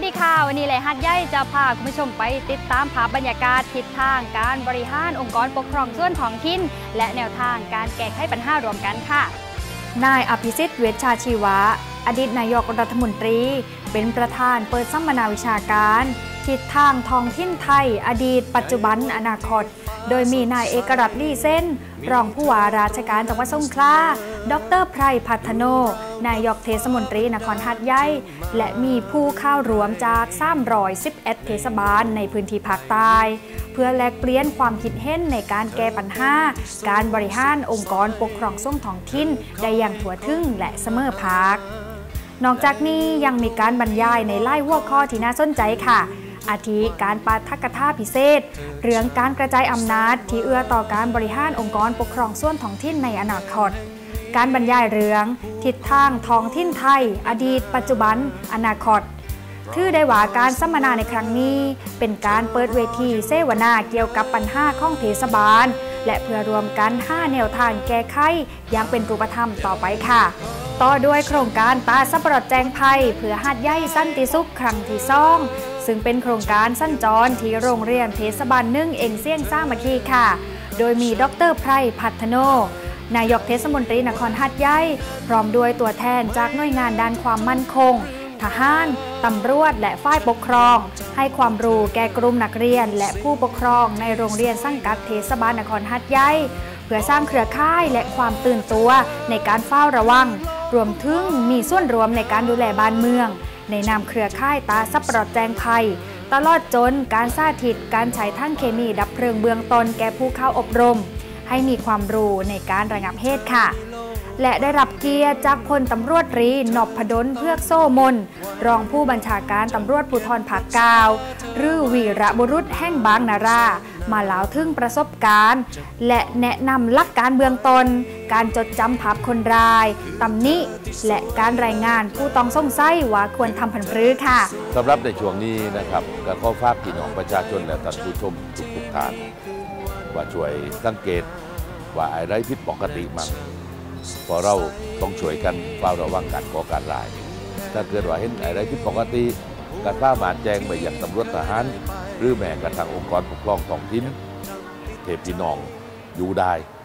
ดีค่ะวันนี้เลยฮัทย่อยจะพาคุณผู้ชมไปติดตามภาพบรรยากาศทิศทางการบริหารองค์กรปกครองส่วนท้องถิ่นและแนวทางการแก้ไขปัญหารวมกันค่ะนายอภิสิทธิ์ เวชชาชีวะอดีตนายกรัฐมนตรีเป็นประธานเปิดสัมมนาวิชาการทิศทางท้องถิ่นไทยอดีตปัจจุบันอนาคตโดยมีนายเอกรัตน์ลี่เส้นรองผู้ว่าราชการจังหวัดสงขลาดร.ไพรพัฒโนนายกเทศมนตรีนครหัดใหญ่และมีผู้เข้ารวมจาก311เทศบาลในพื้นที่ภาคใต้เพื่อแลกเปลี่ยนความคิดเห็นในการแก้ปัญหาการบริหารองค์กรปกครองส่วนท้องถิ่นได้อย่างทั่วถึงและเสมอภาคนอกจากนี้ยังมีการบรรยายในไล่หัวข้อที่น่าสนใจค่ะอาทิการปาฐกถาพิเศษเรื่องการกระจายอำนาจที่เอื้อต่อการบริหารองค์กรปกครองส่วนท้องถิ่นในอนาคตการบรรยายเรื่องทิศทางท้องถิ่นไทยอดีตปัจจุบันอนาคตถือได้ว่าการสัมมนาในครั้งนี้เป็นการเปิดเวทีเสวนาเกี่ยวกับปัญหาของเทศบาลและเพื่อรวมกัน5แนวทางแก้ไขอย่างเป็นรูปธรรมต่อไปค่ะต่อด้วยโครงการตาสับปะรดแจงภัยเพื่อหัดใหญ่สันติสุขครั้งที่2ซึ่งเป็นโครงการสั้นจรที่โรงเรียนเทศบาล1เอ็งเซี่ยงสามัคคีค่ะโดยมีดร.ไพรพัฒโนนายกเทศมนตรีนครหัดใหญ่พร้อมด้วยตัวแทนจากหน่วยงานด้านความมั่นคงทหารตำรวจและฝ่ายปกครองให้ความรู้แก่กลุ่มนักเรียนและผู้ปกครองในโรงเรียนสังกัดเทศบาลนครหัดใหญ่เพื่อสร้างเครือข่ายและความตื่นตัวในการเฝ้าระวังรวมถึงมีส่วนรวมในการดูแลบ้านเมืองในนามเครือข่ายตาสับปะรดแจงภัยตลอดจนการสาธิตการใช้ทั้งเคมีดับเพลิงเบื้องต้นแก่ผู้เข้าอบรมให้มีความรู้ในการระงับเหตุค่ะและได้รับเกียรติจากพลตำรวจตรีนพดลเพือกโซ่มนรองผู้บัญชาการตำรวจภูธรภาค 9หรือวีรบุรุษแห่งบางนารามาเล่าถึงประสบการณ์และแนะนำหลักการเบื้องต้นการจดจำภาพคนร้ายตำหนิและการรายงานผู้ต้องสงสัยว่าควรทำผันพรือค่ะสำหรับในช่วงนี้นะครับก็ขอฝากพี่น้องประชาชนและท่านผู้ชมทุกท่านว่าช่วยสังเกตว่าอะไรผิดปกติมั้งพอเราต้องช่วยกันเฝ้าระวังการก่อการร้ายถ้าเกิดว่าเห็นอะไรผิดปกติก็สามารถแจ้งไปยังตำรวจทหารหรือแม้กระทั่งองค์กรปกครองท้องถิ่นเทพพี่น้องอยู่ได้